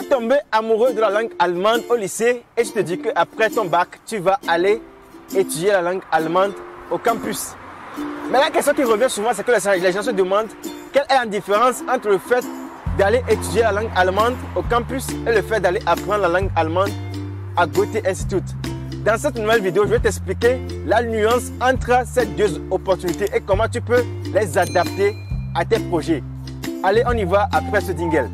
tombé amoureux de la langue allemande au lycée et je te dis qu'après ton bac, tu vas aller étudier la langue allemande au campus. Mais la question qui revient souvent, c'est que les gens se demandent quelle est la différence entre le fait d'aller étudier la langue allemande au campus et le fait d'aller apprendre la langue allemande à Goethe Institut. Dans cette nouvelle vidéo, je vais t'expliquer la nuance entre ces deux opportunités et comment tu peux les adapter à tes projets. Allez, on y va après ce jingle.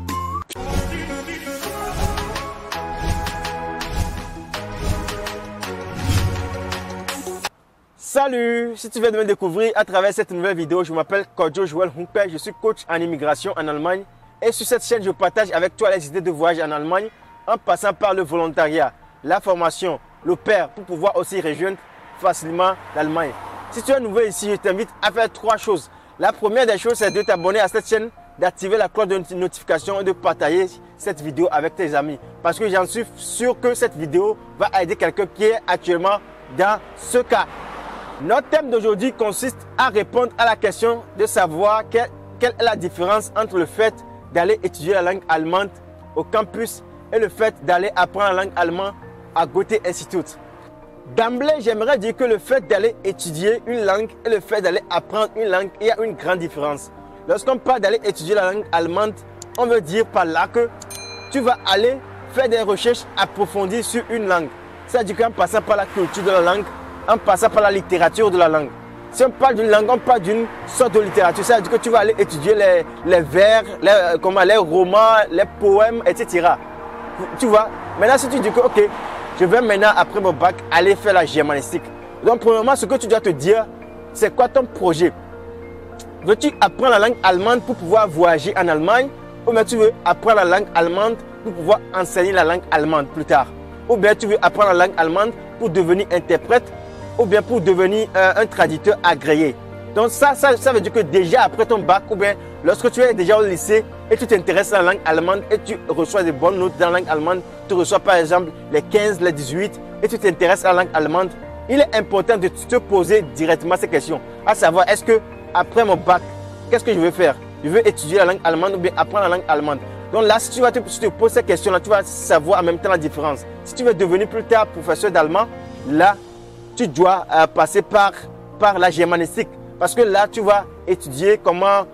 Salut, si tu viens de me découvrir à travers cette nouvelle vidéo, je m'appelle Kodjo Joel Humpe, je suis coach en immigration en Allemagne et sur cette chaîne, je partage avec toi les idées de voyage en Allemagne en passant par le volontariat, la formation, le pair pour pouvoir aussi rejoindre facilement l'Allemagne. Si tu es nouveau ici, je t'invite à faire trois choses. La première des choses, c'est de t'abonner à cette chaîne, d'activer la cloche de notification et de partager cette vidéo avec tes amis. Parce que j'en suis sûr que cette vidéo va aider quelqu'un qui est actuellement dans ce cas. Notre thème d'aujourd'hui consiste à répondre à la question de savoir quelle est la différence entre le fait d'aller étudier la langue allemande au campus et le fait d'aller apprendre la langue allemande à Goethe Institut. D'emblée, j'aimerais dire que le fait d'aller étudier une langue et le fait d'aller apprendre une langue, il y a une grande différence. Lorsqu'on parle d'aller étudier la langue allemande, on veut dire par là que tu vas aller faire des recherches approfondies sur une langue. C'est-à-dire qu'en passant par la culture de la langue, en passant par la littérature de la langue. Si on parle d'une langue, on parle d'une sorte de littérature. C'est-à-dire que tu vas aller étudier les vers, les romans, les poèmes, etc. Tu vois, maintenant si tu dis que ok, je vais maintenant après mon bac aller faire la germanistique. Donc premièrement, ce que tu dois te dire, c'est quoi ton projet? Veux-tu apprendre la langue allemande pour pouvoir voyager en Allemagne? Ou bien tu veux apprendre la langue allemande pour pouvoir enseigner la langue allemande plus tard? Ou bien tu veux apprendre la langue allemande pour devenir interprète? Ou bien pour devenir un traducteur agréé. Donc ça veut dire que déjà après ton bac ou bien lorsque tu es déjà au lycée et tu t'intéresses à la langue allemande et tu reçois de bonnes notes dans la langue allemande, tu reçois par exemple les 15, les 18 et tu t'intéresses à la langue allemande, il est important de te poser directement ces questions. À savoir, est-ce que après mon bac, qu'est-ce que je veux faire? Je veux étudier la langue allemande ou bien apprendre la langue allemande. Donc là, si tu te poses ces questions-là, tu vas savoir en même temps la différence. Si tu veux devenir plus tard professeur d'allemand, là, tu dois passer par la germanistique. Parce que là, tu vas étudier comment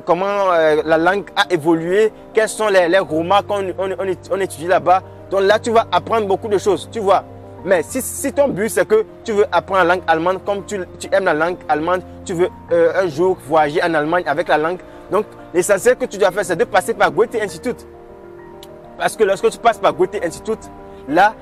la langue a évolué, quels sont les romans qu'on étudie là-bas. Donc là, tu vas apprendre beaucoup de choses, tu vois. Mais si ton but, c'est que tu veux apprendre la langue allemande, comme tu aimes la langue allemande, tu veux un jour voyager en Allemagne avec la langue. Donc, l'essentiel que tu dois faire, c'est de passer par Goethe Institut. Parce que lorsque tu passes par Goethe Institut, là,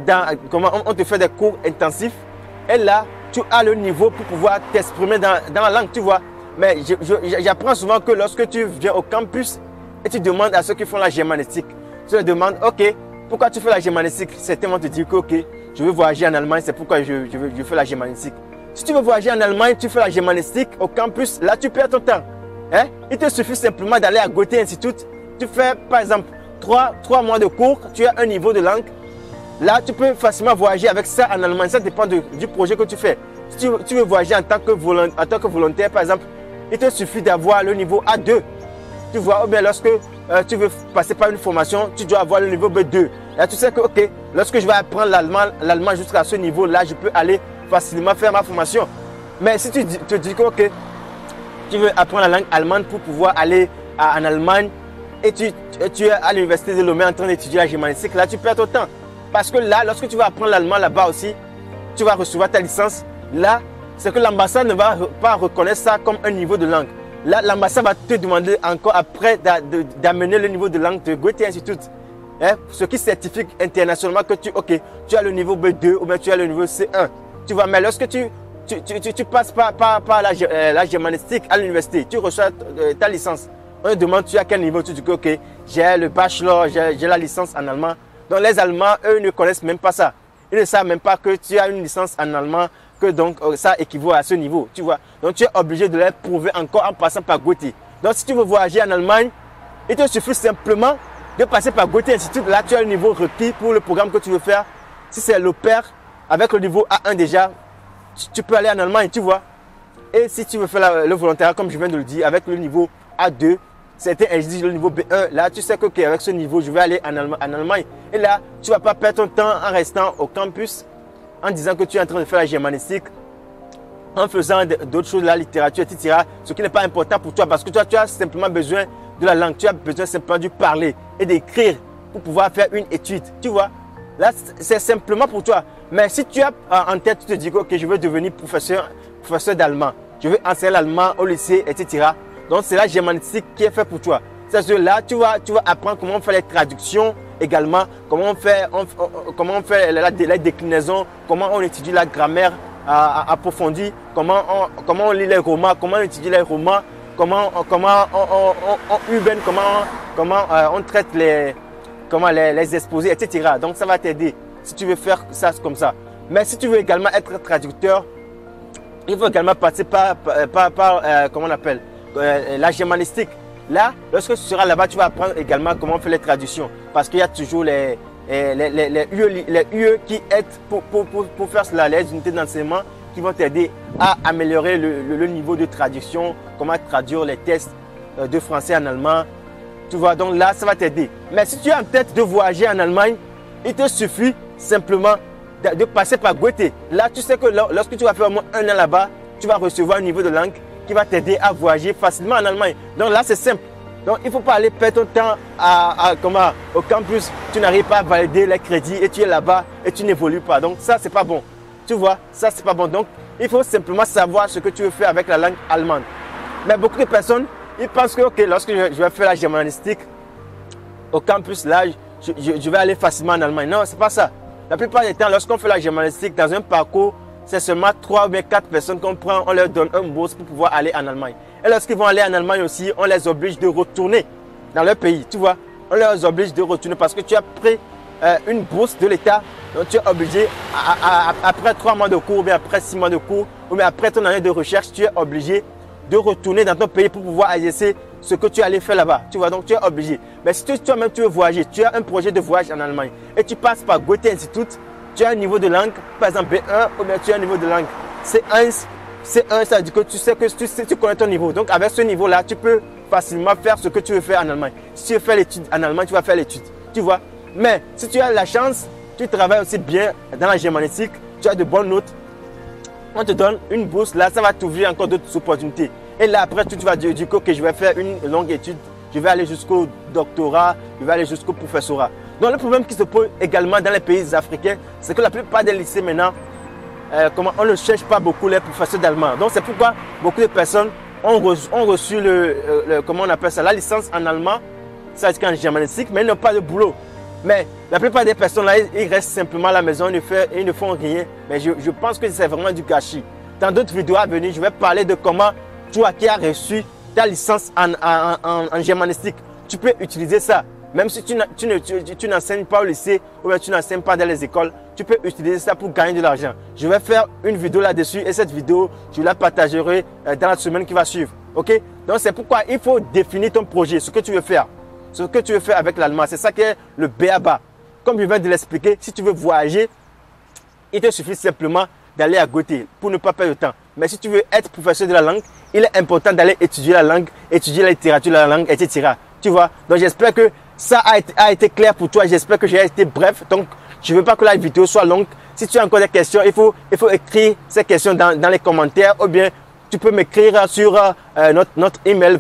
on te fait des cours intensifs. Et là, tu as le niveau pour pouvoir t'exprimer dans la langue, tu vois. Mais j'apprends souvent que lorsque tu viens au campus et tu demandes à ceux qui font la germanistique, tu leur demandes, ok, pourquoi tu fais la germanistique? Certains vont te dire que, ok, je veux voyager en Allemagne, c'est pourquoi je fais la germanistique. Si tu veux voyager en Allemagne, tu fais la germanistique au campus, là, tu perds ton temps. Hein? Il te suffit simplement d'aller à Goethe Institut. Tu fais, par exemple, 3 mois de cours, tu as un niveau de langue. Là, tu peux facilement voyager avec ça en Allemagne. Ça dépend du projet que tu fais. Si tu veux voyager en tant que volontaire, par exemple, il te suffit d'avoir le niveau A2. Tu vois, ou bien lorsque tu veux passer par une formation, tu dois avoir le niveau B2. Là, tu sais que, ok, lorsque je vais apprendre l'allemand jusqu'à ce niveau-là, je peux aller facilement faire ma formation. Mais si tu te dis que, ok, tu veux apprendre la langue allemande pour pouvoir aller en Allemagne et tu es à l'université de Lomé en train d'étudier la germanistique, là, tu perds ton temps. Parce que là, lorsque tu vas apprendre l'allemand là-bas aussi, tu vas recevoir ta licence. Là, c'est que l'ambassade ne va pas reconnaître ça comme un niveau de langue. Là, l'ambassade va te demander encore après d'amener le niveau de langue de Goethe Institut. Hein, ce qui certifie internationalement que tu as le niveau B2 ou bien tu as le niveau C1. Tu vois, mais lorsque tu passes par la germanistique à l'université, tu reçois ta licence. On te demande tu as quel niveau, tu dis que ok, j'ai le bachelor, j'ai la licence en allemand. Donc les Allemands, eux, ne connaissent même pas ça. Ils ne savent même pas que tu as une licence en allemand, que donc ça équivaut à ce niveau, tu vois. Donc tu es obligé de les prouver encore en passant par Goethe. Donc si tu veux voyager en Allemagne, il te suffit simplement de passer par Goethe Institut. Là, tu as le niveau requis pour le programme que tu veux faire. Si c'est le pair, avec le niveau A1 déjà, tu peux aller en Allemagne, tu vois. Et si tu veux faire le volontariat, comme je viens de le dire, avec le niveau A2, certains exigent le niveau B1. Là, tu sais que avec ce niveau, je vais aller en Allemagne. Et là, tu ne vas pas perdre ton temps en restant au campus, en disant que tu es en train de faire la germanistique, en faisant d'autres choses, la littérature, etc. Ce qui n'est pas important pour toi parce que toi, tu as simplement besoin de la langue. Tu as besoin simplement de parler et d'écrire pour pouvoir faire une étude. Tu vois, là, c'est simplement pour toi. Mais si tu as en tête, tu te dis que okay, je veux devenir professeur d'allemand, je veux enseigner l'allemand au lycée, etc. Donc, c'est la germanistique qui est fait pour toi. C'est-à-dire là, tu vas apprendre comment on fait les traductions également, comment on fait la déclinaison, comment on étudie la grammaire approfondie, comment on lit les romans, comment on étudie les romans, comment on traite les exposés, etc. Donc, ça va t'aider si tu veux faire ça comme ça. Mais si tu veux également être traducteur, il faut également passer par comment on appelle, la germanistique. Là, lorsque tu seras là-bas, tu vas apprendre également comment on fait les traductions. Parce qu'il y a toujours les UE qui aident pour faire cela, les unités d'enseignement qui vont t'aider à améliorer le niveau de traduction, comment traduire les tests de français en allemand. Tu vois, donc là, ça va t'aider. Mais si tu as en tête de voyager en Allemagne, il te suffit simplement de passer par Goethe. Là, tu sais que lorsque tu vas faire au moins 1 an là-bas, tu vas recevoir un niveau de langue qui va t'aider à voyager facilement en Allemagne. Donc là, c'est simple. Donc, il ne faut pas aller perdre ton temps au campus. Tu n'arrives pas à valider les crédits et tu es là-bas et tu n'évolues pas. Donc, ça, c'est pas bon. Tu vois, ça, c'est pas bon. Donc, il faut simplement savoir ce que tu veux faire avec la langue allemande. Mais beaucoup de personnes, ils pensent que, ok, lorsque je vais faire la germanistique au campus, là, je vais aller facilement en Allemagne. Non, c'est pas ça. La plupart des temps, lorsqu'on fait la germanistique dans un parcours, c'est seulement 3 ou 4 personnes qu'on prend, on leur donne un bourse pour pouvoir aller en Allemagne. Et lorsqu'ils vont aller en Allemagne aussi, on les oblige de retourner dans leur pays. Tu vois, on les oblige de retourner parce que tu as pris une bourse de l'État. Donc tu es obligé, après 3 mois de cours, ou bien après 6 mois de cours, ou bien après ton année de recherche, tu es obligé de retourner dans ton pays pour pouvoir exercer ce que tu allais faire là-bas. Tu vois, donc tu es obligé. Mais si toi-même tu veux voyager, tu as un projet de voyage en Allemagne et tu passes par Goethe Institut, tu as un niveau de langue, par exemple B1, ou bien tu as un niveau de langue C1. C1, ça veut dire que tu sais que tu connais ton niveau. Donc avec ce niveau-là, tu peux facilement faire ce que tu veux faire en Allemagne. Si tu veux faire l'étude en Allemagne, tu vas faire l'étude. Tu vois. Mais si tu as la chance, tu travailles aussi bien dans la germanistique, tu as de bonnes notes, on te donne une bourse, là, ça va t'ouvrir encore d'autres opportunités. Et là, après, tu vas dire que je vais faire une longue étude, je vais aller jusqu'au doctorat, je vais aller jusqu'au professorat. Donc, le problème qui se pose également dans les pays africains, c'est que la plupart des lycées maintenant, on ne cherche pas beaucoup les professeurs d'allemand. Donc, c'est pourquoi beaucoup de personnes ont reçu comment on appelle ça, la licence en allemand, ça veut dire qu'en germanistique, mais ils n'ont pas de boulot. Mais la plupart des personnes là, ils restent simplement à la maison, ils ne font rien. Mais je pense que c'est vraiment du gâchis. Dans d'autres vidéos à venir, je vais parler de comment toi qui as reçu ta licence en germanistique, tu peux utiliser ça. Même si tu n'enseignes pas au lycée ou bien tu n'enseignes pas dans les écoles, tu peux utiliser ça pour gagner de l'argent. Je vais faire une vidéo là-dessus et cette vidéo, je la partagerai dans la semaine qui va suivre. Ok? Donc c'est pourquoi il faut définir ton projet, ce que tu veux faire. Ce que tu veux faire avec l'allemand, c'est ça qui est le b.a.-ba. Comme je viens de l'expliquer, si tu veux voyager, il te suffit simplement d'aller à Goethe pour ne pas perdre de temps. Mais si tu veux être professeur de la langue, il est important d'aller étudier la langue, étudier la littérature de la langue, etc. Tu vois? Donc j'espère que ça a été clair pour toi. J'espère que j'ai été bref. Donc je ne veux pas que la vidéo soit longue. Si tu as encore des questions, il faut écrire ces questions dans les commentaires ou bien tu peux m'écrire sur notre email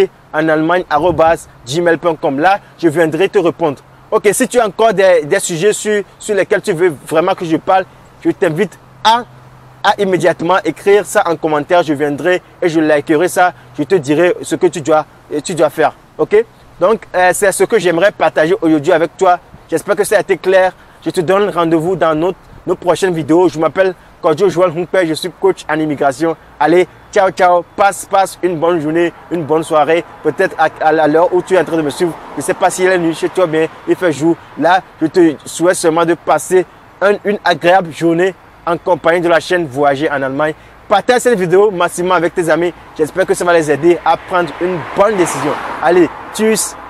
voyagerenallemagne@gmail.com. Là, je viendrai te répondre. Ok, si tu as encore des sujets sur lesquels tu veux vraiment que je parle, je t'invite à immédiatement écrire ça en commentaire. Je viendrai et je likerai ça. Je te dirai ce que tu dois faire. Ok? Donc, c'est ce que j'aimerais partager aujourd'hui avec toi. J'espère que ça a été clair. Je te donne rendez-vous dans nos prochaines vidéos. Je m'appelle Kodjo Joël Hunkpe, je suis coach en immigration. Allez, ciao, ciao. Passe une bonne journée, une bonne soirée. Peut-être à l'heure où tu es en train de me suivre. Je ne sais pas s'il est nuit chez toi, mais il fait jour. Là, je te souhaite seulement de passer une agréable journée en compagnie de la chaîne Voyager en Allemagne. Partage cette vidéo massivement avec tes amis. J'espère que ça va les aider à prendre une bonne décision. Allez, tchuss!